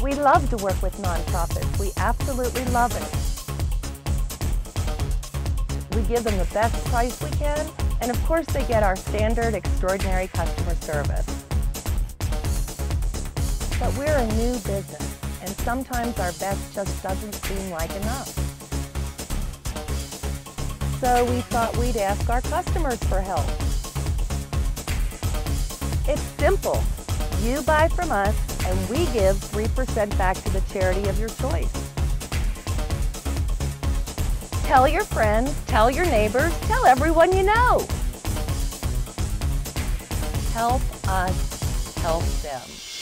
We love to work with nonprofits. We absolutely love it. We give them the best price we can, and of course they get our standard extraordinary customer service. But we're a new business, and sometimes our best just doesn't seem like enough. So we thought we'd ask our customers for help. It's simple. You buy from us, and we give 3% back to the charity of your choice. Tell your friends, tell your neighbors, tell everyone you know. Help us help them.